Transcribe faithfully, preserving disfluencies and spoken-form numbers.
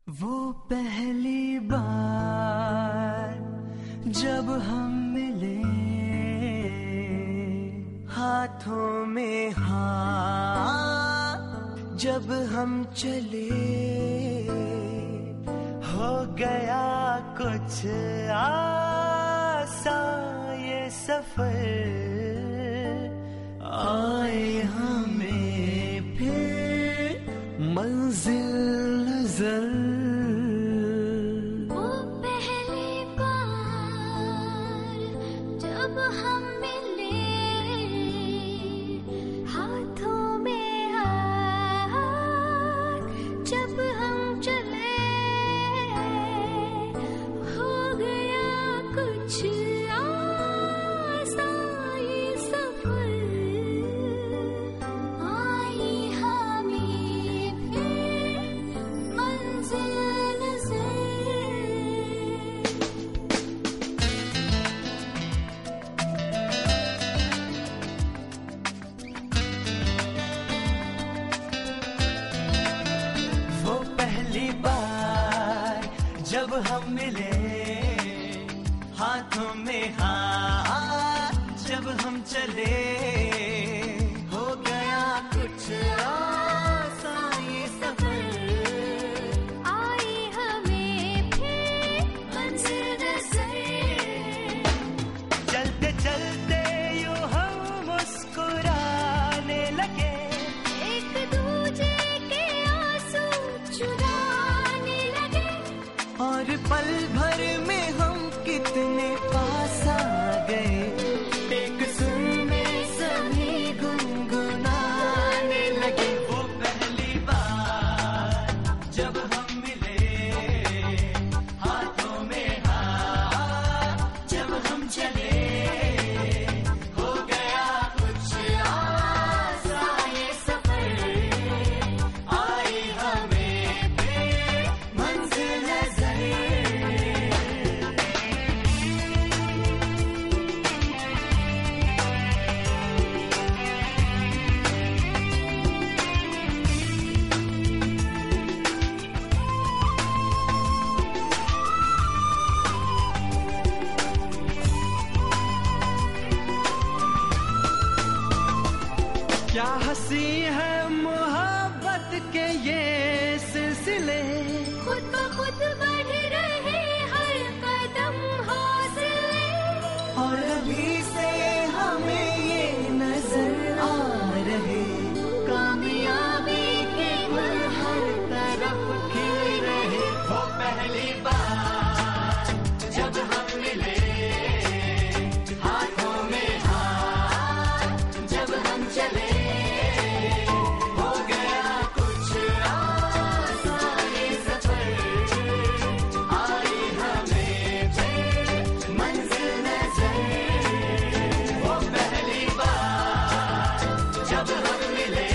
वो पहली बार जब हम मिले, हाथों में हाथ जब हम चले, हो गया कुछ आसान ये सफर, आए हमें फिर मंजिल नजर। वो पहली बार जब हम मिले, हाथों में हाथ जब हम चले, हो गया कुछ आसान ये सफर, आई हमें फिर मंजिल नजर। वो पहली बार जब हम मिले, हाथों में हाथ जब हम चले, हो गया कुछ आसान ये सफर, आई हमें फिर मंजिल नजर। चलते चलते यूं हम मुस्कुराने लगे, एक दूजे के आंसू चुराने लगे, और पल भर में हम कितने पास आ गए, एक सुर में सभी गुनगुनाने लगे। वो पहली बार जब हम मिले, हाथों में हाथ जब हम चले, हो गया कुछ आसान ये सफर, आई हमें फिर मंजिल नजर। क्या हंसी है मोहब्बत के ये सिलसिले, खुद ब खुद बढ़ रहे हर कदम हौसले, और अभी से हमें ये नजर आ रहे, कामयाबी के फूल हर तरफ खिल रहे। वो पहली बार जब हम मिले, हाथों में हाथ जब हम चले, हो गया कुछ आसान ये सफर, आई हमें फिर मंजिल नजर। वो पहली बार जब हम मिले,